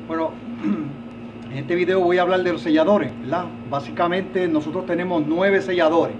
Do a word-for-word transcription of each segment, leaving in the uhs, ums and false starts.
Bueno, en este video voy a hablar de los selladores, ¿verdad? Básicamente nosotros tenemos nueve selladores.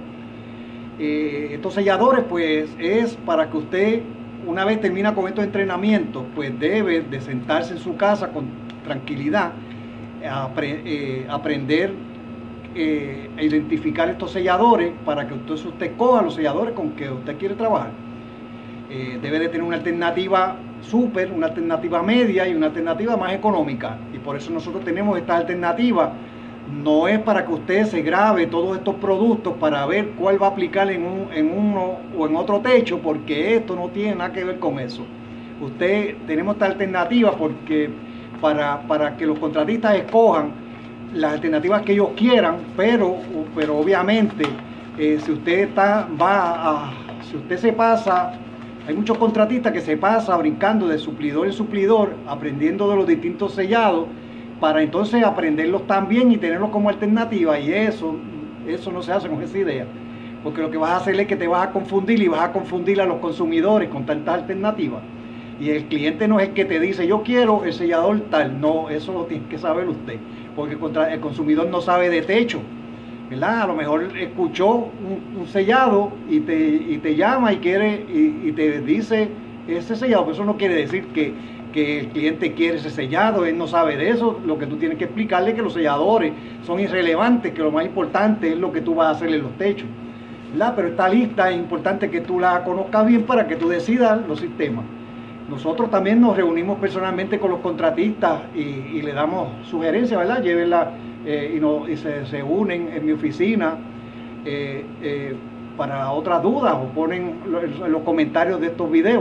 Eh, estos selladores pues es para que usted, una vez termina con estos entrenamientos, pues debe de sentarse en su casa con tranquilidad, apre eh, aprender eh, a identificar estos selladores para que entonces usted coja los selladores con que usted quiere trabajar. Eh, debe de tener una alternativa súper, una alternativa media y una alternativa más económica, y por eso nosotros tenemos esta alternativa. No es para que usted se grabe todos estos productos para ver cuál va a aplicar en, un, en uno o en otro techo, porque esto no tiene nada que ver con eso. Usted, tenemos esta alternativa porque para, para que los contratistas escojan las alternativas que ellos quieran, pero, pero obviamente eh, si usted está, va a, si usted se pasa, hay muchos contratistas que se pasa brincando de suplidor en suplidor, aprendiendo de los distintos sellados, para entonces aprenderlos también y tenerlos como alternativa, y eso, eso no se hace con esa idea, porque lo que vas a hacer es que te vas a confundir y vas a confundir a los consumidores con tantas alternativas, y el cliente no es el que te dice yo quiero el sellador tal, no, eso lo tiene que saber usted, porque el consumidor no sabe de techo, ¿verdad? A lo mejor escuchó un, un sellado y te, y te llama y quiere y, y te dice ese sellado, pero eso no quiere decir que, que el cliente quiere ese sellado, él no sabe de eso. Lo que tú tienes que explicarle es que los selladores son irrelevantes, que lo más importante es lo que tú vas a hacer en los techos, ¿verdad? Pero esta lista es importante que tú la conozcas bien para que tú decidas los sistemas. Nosotros también nos reunimos personalmente con los contratistas y, y le damos sugerencias, ¿verdad? Llévenla eh, y, no, y se, se unen en mi oficina eh, eh, para otras dudas, o ponen en los comentarios de estos videos.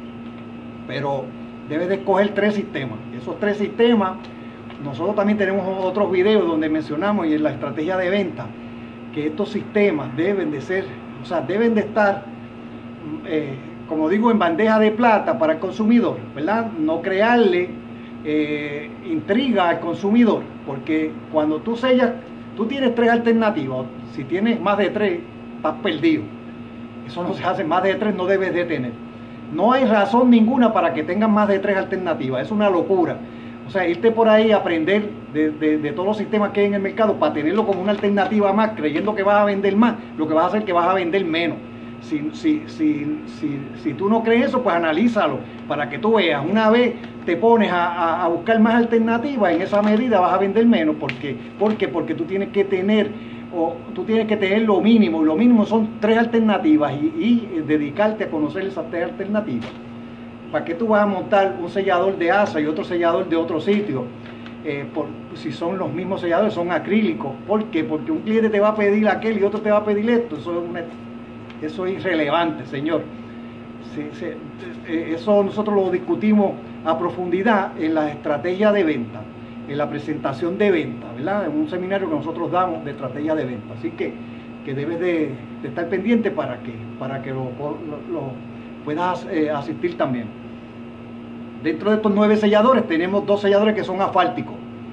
Pero debes de escoger tres sistemas. Esos tres sistemas, nosotros también tenemos otros videos donde mencionamos, y en la estrategia de venta, que estos sistemas deben de ser, o sea, deben de estar, eh, como digo, en bandeja de plata para el consumidor, ¿verdad? No crearle eh, intriga al consumidor, porque cuando tú sellas, tú tienes tres alternativas. Si tienes más de tres, estás perdido. Eso no se hace, más de tres no debes de tener. No hay razón ninguna para que tengan más de tres alternativas, es una locura. O sea, irte por ahí a aprender de, de, de todos los sistemas que hay en el mercado para tenerlo como una alternativa más, creyendo que vas a vender más, lo que vas a hacer es que vas a vender menos. Si, si, si, si, si tú no crees eso, pues analízalo para que tú veas. Una vez te pones a, a, a buscar más alternativas, en esa medida vas a vender menos. ¿Por qué? Porque, porque tú tienes que tener o tú tienes que tener lo mínimo, y lo mínimo son tres alternativas, y, y dedicarte a conocer esas tres alternativas. ¿Para qué tú vas a montar un sellador de asa y otro sellador de otro sitio? Eh, por, si son los mismos selladores, son acrílicos. ¿Por qué? Porque un cliente te va a pedir aquel y otro te va a pedir esto. Eso es, una, eso es irrelevante, señor. Sí, sí, eso nosotros lo discutimos a profundidad en la estrategia de venta, en la presentación de venta, ¿verdad? En un seminario que nosotros damos de estrategia de venta. Así que, que debes de, de estar pendiente para que, para que lo, lo, lo puedas eh, asistir también. Dentro de estos nueve selladores tenemos dos selladores que son asfálticos,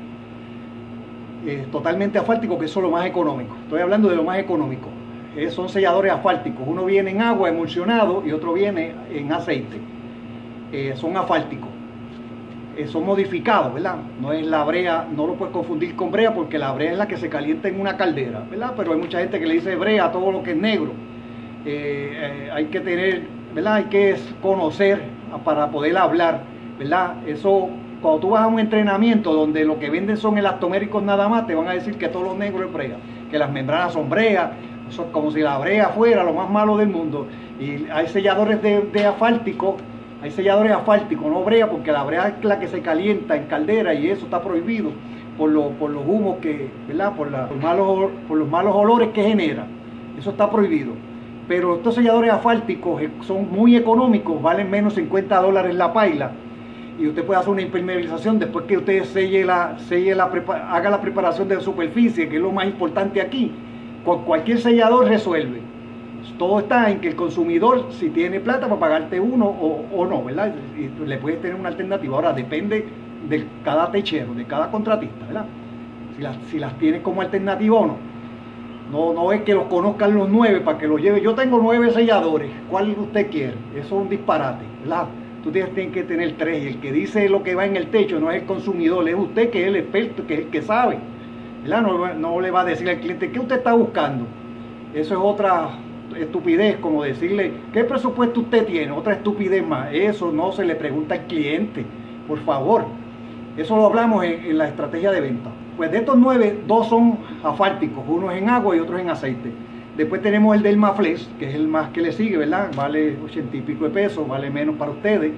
eh, totalmente asfálticos, que son lo más económico. Estoy hablando de lo más económico. Eh, son selladores asfálticos. Uno viene en agua emulsionado y otro viene en aceite. Eh, son asfálticos. Eh, son modificados, ¿verdad? No es la brea, no lo puedes confundir con brea, porque la brea es la que se calienta en una caldera, ¿verdad? Pero hay mucha gente que le dice brea a todo lo que es negro. Eh, eh, hay que tener, ¿verdad? Hay que conocer para poder hablar, ¿verdad? Eso, cuando tú vas a un entrenamiento donde lo que venden son elastoméricos nada más, te van a decir que todo lo negro es brea, que las membranas son brea, eso es como si la brea fuera lo más malo del mundo. Y hay selladores de, de asfáltico. Hay selladores asfálticos, no brea, porque la brea es la que se calienta en caldera, y eso está prohibido por, lo, por los humos que, ¿verdad? Por, la, por, malos, por los malos olores que genera. Eso está prohibido. Pero estos selladores asfálticos son muy económicos, valen menos cincuenta dólares la paila, y usted puede hacer una impermeabilización después que usted selle la, selle la, haga la preparación de superficie, que es lo más importante aquí. Con cualquier sellador resuelve. Todo está en que el consumidor, si tiene plata para pagarte uno o, o no, ¿verdad? Y le puedes tener una alternativa. Ahora depende de cada techero, de cada contratista, ¿verdad? Si las, si las tienes como alternativa o no. No, no es que los conozcan los nueve para que los lleve. Yo tengo nueve selladores, ¿cuál usted quiere? Eso es un disparate, ¿verdad? tú tienes, tienes que tener tres, y el que dice lo que va en el techo no es el consumidor, es usted, que es el experto, que es el que sabe, ¿verdad? No, no le va a decir al cliente, ¿qué usted está buscando? Eso es otra estupidez, como decirle, ¿qué presupuesto usted tiene? Otra estupidez más. Eso no se le pregunta al cliente, por favor. Eso lo hablamos en, en la estrategia de venta. Pues de estos nueve, dos son asfálticos, uno es en agua y otro es en aceite. Después tenemos el Dermaflex, que es el más que le sigue, ¿verdad? Vale ochenta y pico de pesos, vale menos para ustedes.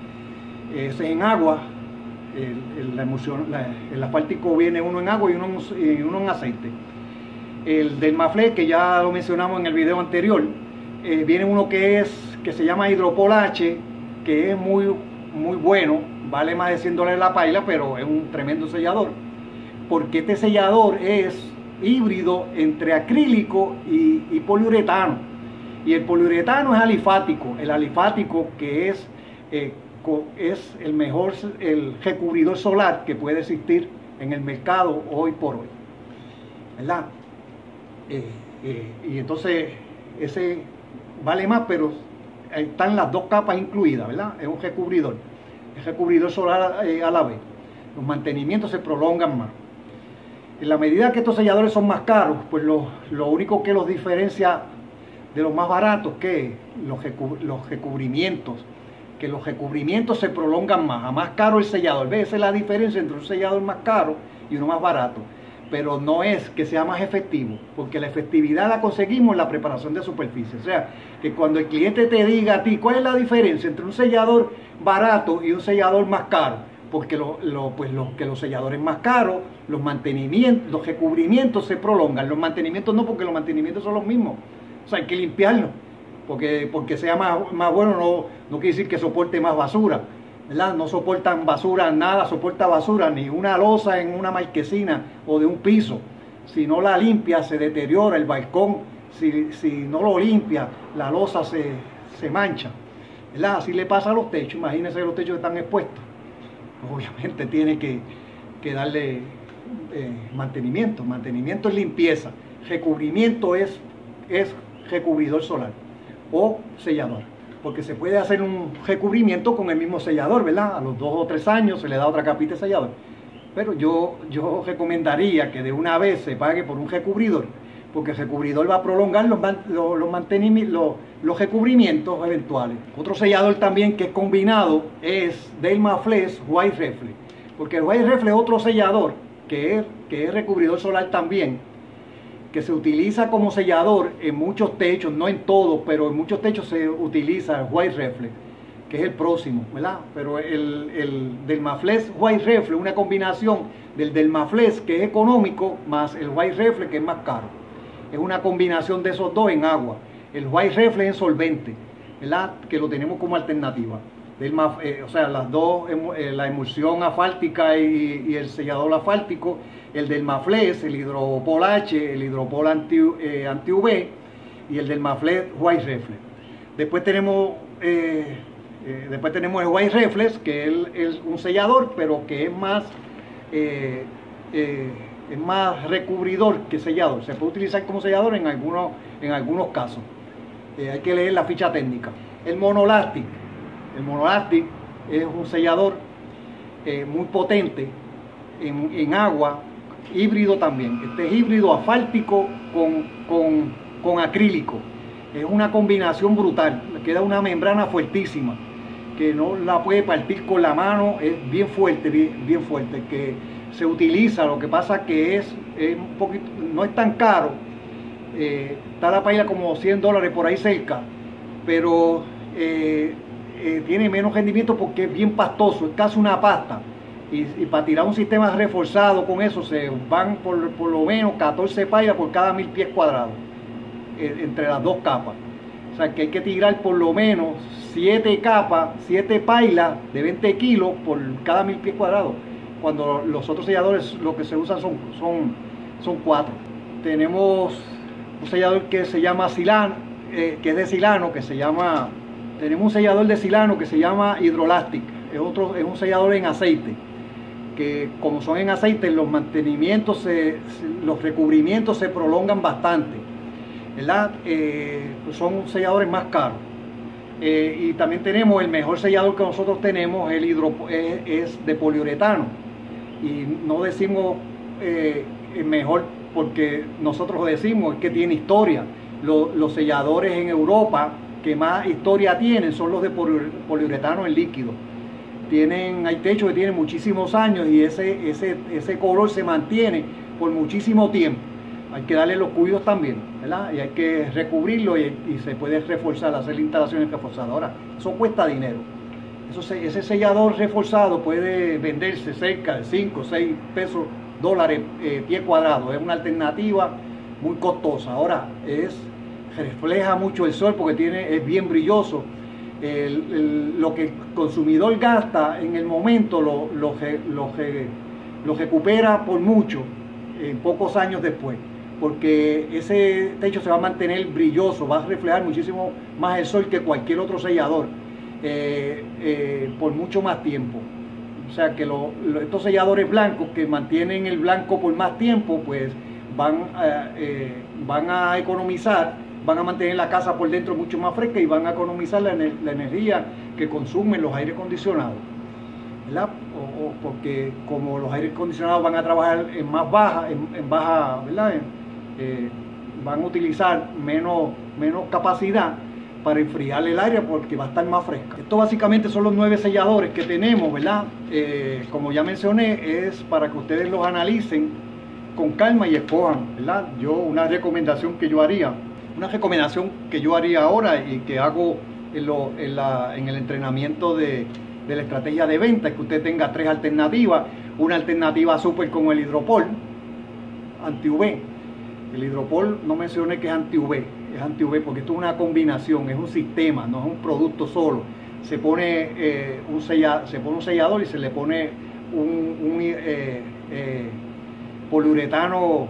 Ese es en agua. El, el, la emulsión, la, el asfáltico viene uno en agua y uno en, y uno en aceite. El Dermaflex, que ya lo mencionamos en el video anterior, eh, viene uno que es que se llama Hidropol H, que es muy, muy bueno, vale más de cien dólares la paila, pero es un tremendo sellador, porque este sellador es híbrido entre acrílico y, y poliuretano, y el poliuretano es alifático, el alifático que es, eh, es el mejor el recubridor solar que puede existir en el mercado hoy por hoy, ¿verdad? Eh, eh, y entonces ese vale más, pero están las dos capas incluidas, ¿verdad? Es un recubridor, el recubridor solar eh, a la vez. Los mantenimientos se prolongan más. En la medida que estos selladores son más caros, pues lo, lo único que los diferencia de los más baratos, que los, recu los recubrimientos, que los recubrimientos se prolongan más, a más caro el sellador. ¿Ves? Esa es la diferencia entre un sellador más caro y uno más barato. Pero no es que sea más efectivo, porque la efectividad la conseguimos en la preparación de superficie. O sea, que cuando el cliente te diga a ti, ¿cuál es la diferencia entre un sellador barato y un sellador más caro? Porque lo, lo, pues lo, que los selladores más caros, los mantenimientos, los recubrimientos se prolongan. Los mantenimientos no, porque los mantenimientos son los mismos. O sea, hay que limpiarlo, porque, porque sea más, más bueno no, no quiere decir que soporte más basura, ¿verdad? No soportan basura, nada soporta basura, ni una losa en una marquesina o de un piso. Si no la limpia, se deteriora el balcón. Si, si no lo limpia, la losa se, se mancha, ¿verdad? Así le pasa a los techos. Imagínense los techos que están expuestos. Obviamente tiene que, que darle eh, mantenimiento. Mantenimiento es limpieza. Recubrimiento es, es recubridor solar o sellador. Porque se puede hacer un recubrimiento con el mismo sellador, ¿verdad? A los dos o tres años se le da otra capita de sellador. Pero yo, yo recomendaría que de una vez se pague por un recubridor, porque el recubridor va a prolongar los, los, los mantenimientos, los, los recubrimientos eventuales. Otro sellador también que es combinado es Dermaflex White Reflex, porque el White Reflex es otro sellador que es, que es recubridor solar también, que se utiliza como sellador en muchos techos, no en todos, pero en muchos techos se utiliza el White Reflex, que es el próximo, ¿verdad? Pero el, el Dermaflex White Reflex es una combinación del Dermaflex, que es económico, más el White Reflex, que es más caro. Es una combinación de esos dos en agua. El White Reflex es solvente, ¿verdad? Que lo tenemos como alternativa. Derma, eh, o sea, las dos, eh, la emulsión asfáltica y, y el sellador asfáltico, el Dermaflex, el Hidropol H, el Hidropol anti-U V eh, anti y el Dermaflex White Reflex. Después tenemos, eh, eh, después tenemos el White Reflex, que es, es un sellador, pero que es más... Eh, eh, es más recubridor que sellador. Se puede utilizar como sellador en algunos, en algunos casos. Eh, hay que leer la ficha técnica. El Monolastic. El Monolastic es un sellador eh, muy potente en, en agua, híbrido también. Este es híbrido asfáltico con, con, con acrílico. Es una combinación brutal. Le queda una membrana fuertísima que no la puede partir con la mano. Es bien fuerte, bien, bien fuerte. Que se utiliza, lo que pasa que es, es un poquito, no es tan caro, eh, está la paila como cien dólares por ahí cerca, pero eh, eh, tiene menos rendimiento porque es bien pastoso, es casi una pasta, y, y para tirar un sistema reforzado con eso se van por, por lo menos catorce pailas por cada mil pies cuadrados, eh, entre las dos capas. O sea que hay que tirar por lo menos siete capas, siete pailas de veinte kilos por cada mil pies cuadrados, cuando los otros selladores lo que se usan son, son, son cuatro. Tenemos un sellador que se llama silano, eh, que es de silano, que se llama, tenemos un sellador de silano que se llama Hydrolastic, es, otro, es un sellador en aceite, que como son en aceite, los mantenimientos, se, los recubrimientos se prolongan bastante, ¿verdad? Eh, son selladores más caros. Eh, y también tenemos el mejor sellador que nosotros tenemos, el hidro, es, es de poliuretano. Y no decimos eh, mejor porque nosotros lo decimos, es que tiene historia. Los, los selladores en Europa que más historia tienen son los de poliuretano en líquido. Tienen, hay techos que tienen muchísimos años y ese, ese, ese color se mantiene por muchísimo tiempo. Hay que darle los cuidados también, ¿verdad? Y hay que recubrirlo y, y se puede reforzar, hacer instalaciones reforzadas. Ahora, eso cuesta dinero. Eso, ese sellador reforzado puede venderse cerca de cinco o seis pesos, dólares, eh, pie cuadrado. Es una alternativa muy costosa. Ahora, es, refleja mucho el sol porque tiene, es bien brilloso. El, el, lo que el consumidor gasta en el momento lo, lo, lo, lo recupera por mucho en pocos años después, porque ese techo se va a mantener brilloso, va a reflejar muchísimo más el sol que cualquier otro sellador eh, eh, por mucho más tiempo. O sea que lo, lo, estos selladores blancos que mantienen el blanco por más tiempo, pues van, eh, eh, van a economizar, van a mantener la casa por dentro mucho más fresca y van a economizar la, la energía que consumen los aires acondicionados, ¿verdad? O, o porque como los aires acondicionados van a trabajar en más baja, en, en baja, ¿verdad? En, eh, van a utilizar menos, menos capacidad para enfriar el aire porque va a estar más fresca. Esto básicamente son los nueve selladores que tenemos, ¿verdad? Eh, como ya mencioné, es para que ustedes los analicen con calma y escojan, ¿verdad? Yo, una recomendación que yo haría, una recomendación que yo haría ahora y que hago en, lo, en, la, en el entrenamiento de, de la estrategia de venta, es que usted tenga tres alternativas. Una alternativa súper como el Hidropol, anti-U V. El Hidropol no mencioné que es anti-U V, es anti-U V porque esto es una combinación, es un sistema, no es un producto solo. Se pone, eh, un, sella, se pone un sellador y se le pone un, un eh, eh, poliuretano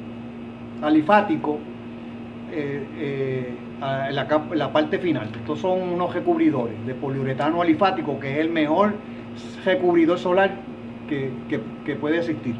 alifático eh, eh, en la, la parte final. Estos son unos recubridores de poliuretano alifático, que es el mejor recubridor solar que, que, que puede existir.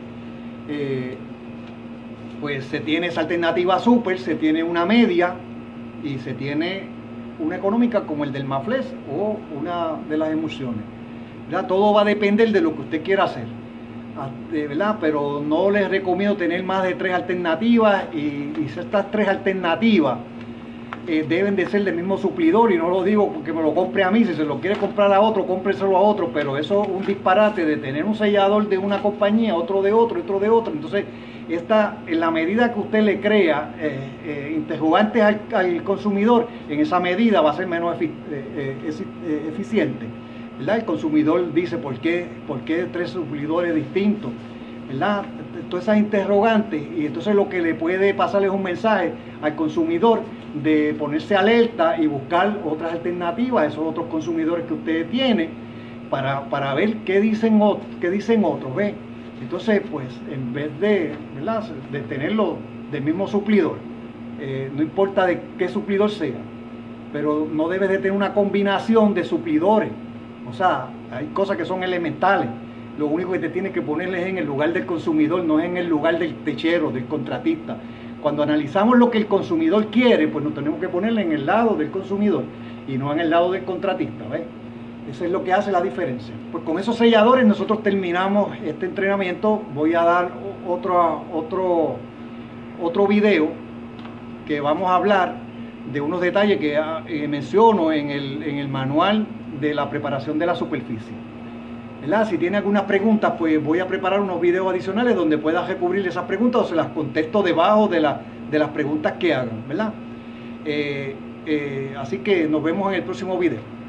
Eh, pues se tiene esa alternativa super, se tiene una media y se tiene una económica como el del Maflex o una de las emulsiones. ¿Verdad? Todo va a depender de lo que usted quiera hacer, ¿verdad? Pero no les recomiendo tener más de tres alternativas y, y estas tres alternativas eh, deben de ser del mismo suplidor, y no lo digo porque me lo compre a mí. Si se lo quiere comprar a otro, cómpreselo a otro, pero eso es un disparate de tener un sellador de una compañía, otro de otro, otro de otro. Entonces, esta, en la medida que usted le crea eh, eh, interrogantes al, al consumidor, en esa medida va a ser menos efi eh, eh, eficiente, ¿verdad? El consumidor dice, ¿por qué, por qué tres suplidores distintos? ¿Verdad? Todas esas interrogantes, y entonces lo que le puede pasar es un mensaje al consumidor de ponerse alerta y buscar otras alternativas a esos otros consumidores que usted tiene para, para ver qué dicen, qué dicen otros, ¿ve? Entonces, pues, en vez de, ¿verdad?, de tenerlo del mismo suplidor, eh, no importa de qué suplidor sea, pero no debe de tener una combinación de suplidores. O sea, hay cosas que son elementales. Lo único que te tienes que ponerle es en el lugar del consumidor, no es en el lugar del techero, del contratista. Cuando analizamos lo que el consumidor quiere, pues nos tenemos que ponerle en el lado del consumidor y no en el lado del contratista, ¿ves? Eso es lo que hace la diferencia. Pues con esos selladores nosotros terminamos este entrenamiento. Voy a dar otro, otro, otro video que vamos a hablar de unos detalles que eh, menciono en el, en el manual de la preparación de la superficie, ¿verdad? Si tiene algunas preguntas, pues voy a preparar unos videos adicionales donde pueda recubrir esas preguntas o se las contesto debajo de, la, de las preguntas que hagan, ¿verdad? Eh, eh, así que nos vemos en el próximo video.